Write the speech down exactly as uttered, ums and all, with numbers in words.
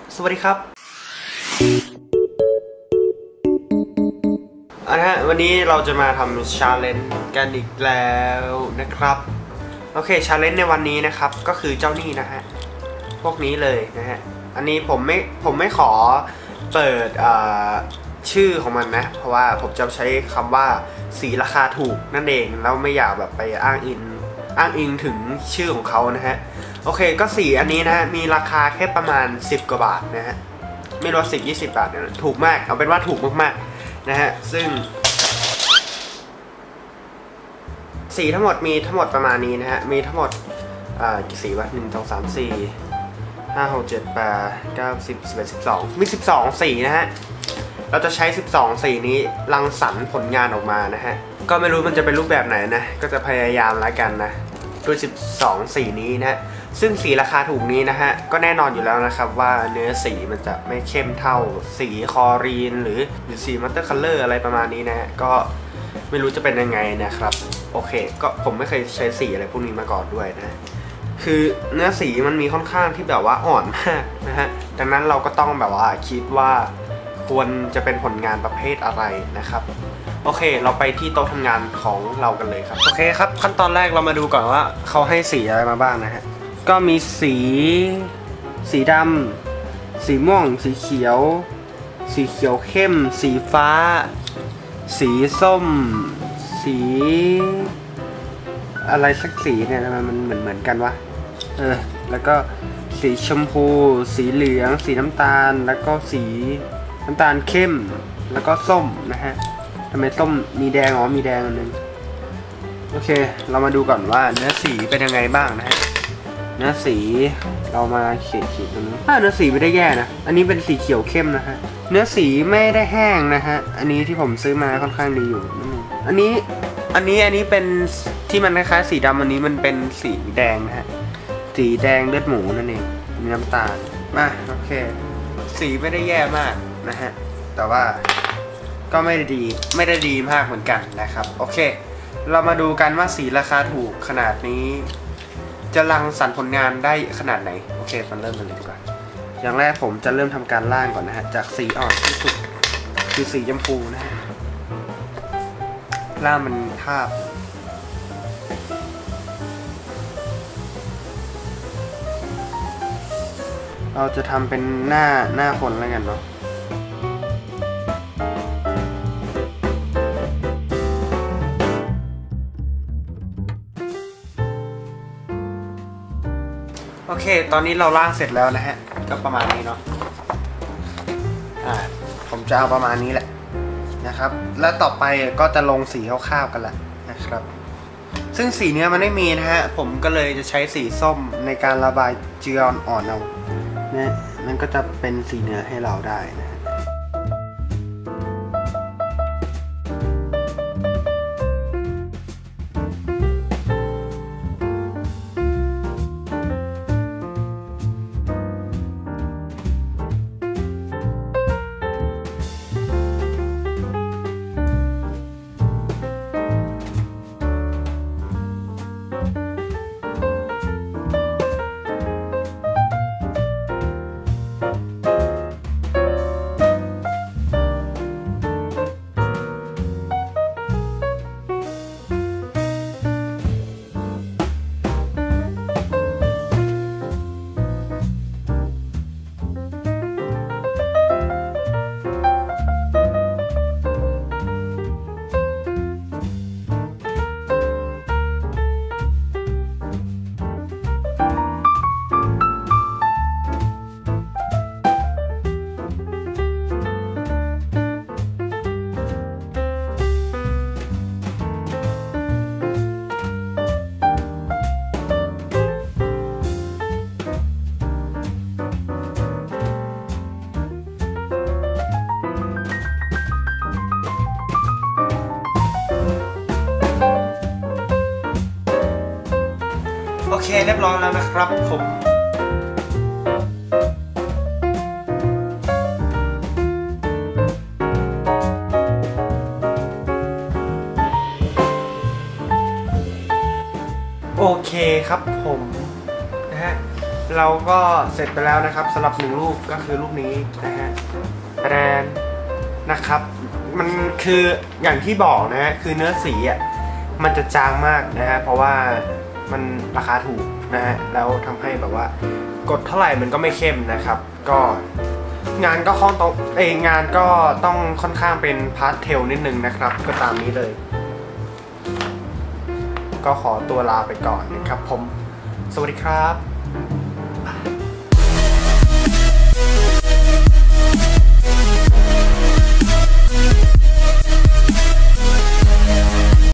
สวัสดีครับนะฮะวันนี้เราจะมาทำชาเลนจ์กันอีกแล้วนะครับโอเคชาเลนจ์ในวันนี้นะครับก็คือเจ้านี่นะฮะพวกนี้เลยนะฮะอันนี้ผมไม่ผมไม่ขอเปิดชื่อของมันนะเพราะว่าผมจะใช้คำว่าสีราคาถูกนั่นเองแล้วไม่อยากแบบไปอ้างอิงอ้างอิงถึงชื่อของเขานะฮะโอเคก็สีอันนี้นะฮะมีราคาแค่ประมาณสิบกว่าบาทนะฮะไม่รู้สิบ ยี่สิบบาทนะถูกมากเอาเป็นว่าถูกมากๆนะฮะซึ่งสีทั้งหมดมีทั้งหมดประมาณนี้นะฮะมีทั้งหมดอ่ากี่สีวะหนึ่งสองสามสี่ห้าหกเจ็ดแปดเก้าสิบสิบเอ็ดสิบสองมีสิบสองสีนะฮะเราจะใช้สิบสองสีนี้รังสรรค์ผลงานออกมานะฮะก็ไม่รู้มันจะเป็นรูปแบบไหนนะก็จะพยายามแล้วกันนะด้วยสิบสองสีนี้นะซึ่งสีราคาถูกนี้นะฮะก็แน่นอนอยู่แล้วนะครับว่าเนื้อสีมันจะไม่เข้มเท่าสีคอรีนหรือหรือสีมัตเตอร์คัลเลอร์อะไรประมาณนี้นะฮะก็ไม่รู้จะเป็นยังไงนะครับโอเคก็ผมไม่เคยใช้สีอะไรพวกนี้มาก่อนด้วยนะคือเนื้อสีมันมีค่อนข้างที่แบบว่าอ่อนมากนะฮะดังนั้นเราก็ต้องแบบว่าคิดว่าควรจะเป็นผลงานประเภทอะไรนะครับโอเคเราไปที่โต๊ะทำงานของเรากันเลยครับโอเคครับขั้นตอนแรกเรามาดูก่อนว่าเขาให้สีอะไรมาบ้างนะฮะก็มีสีสีดำสีม่วงสีเขียวสีเขียวเข้มสีฟ้าสีส้มสีอะไรสักสีเนี่ยมันเหมือนเหมือนกันวะเออแล้วก็สีชมพูสีเหลืองสีน้ำตาลแล้วก็สีน้ำตาลเข้มแล้วก็ส้มนะฮะทำไมส้มมีแดงอ๋อมีแดงอันนึงโอเคเรามาดูก่อนว่าเนื้อสีเป็นยังไงบ้างนะฮะเนื้อสีเรามาเขียนขีดตรงนี้ถ้าเนื้อสีไม่ได้แย่นะอันนี้เป็นสีเขียวเข้มนะฮะเนื้อสีไม่ได้แห้งนะฮะอันนี้ที่ผมซื้อมาค่อนข้างดีอยู่อันนี้อันนี้อันนี้เป็นที่มันคล้ายๆสีดำอันนี้มันเป็นสีแดงนะฮะสีแดงเลือดหมูนั่นเองมีน้ำตาลมาโอเคสีไม่ได้แย่มากนะฮะแต่ว่าก็ไม่ได้ดีไม่ได้ดีมากเหมือนกันนะครับโอเคเรามาดูกันว่าสีราคาถูกขนาดนี้จะรังสรรค์ผลงานได้ขนาดไหนโอเคมันเริ่มกันเลยดีกว่าอย่างแรกผมจะเริ่มทำการล่างก่อนนะฮะจากสีอ่อนที่สุดคือสีชมพูนะฮะล่างมันทาบเราจะทำเป็นหน้าหน้าคนแล้วกันเนาะโอเคตอนนี้เราล่างเสร็จแล้วนะฮะก็ประมาณนี้เนาะอ่าผมจะเอาประมาณนี้แหละนะครับแล้วต่อไปก็จะลงสีคร่าวๆกันแหละนะครับซึ่งสีเนื้อมันไม่มีนะฮะผมก็เลยจะใช้สีส้มในการระบายเจืออ่อนๆเอาเนี่ยมันก็จะเป็นสีเนื้อให้เราได้นะโอเคเรียบร้อยแล้วนะครับผมโอเคครับผมนะฮะเราก็เสร็จไปแล้วนะครับสำหรับหนึ่งรูปก็คือรูปนี้นะฮะแรนนะครับมันคืออย่างที่บอกนะฮะคือเนื้อสีอ่ะมันจะจางมากนะฮะเพราะว่ามันราคาถูกนะฮะแล้วทำให้แบบว่ากดเท่าไหร่มันก็ไม่เข้มนะครับก็งานก็ค่อนต้องเองงานก็ต้องค่อนข้างเป็นพาสเทลนิดนึงนะครับก็ตามนี้เลยก็ขอตัวลาไปก่อนนะครับผมสวัสดีครับ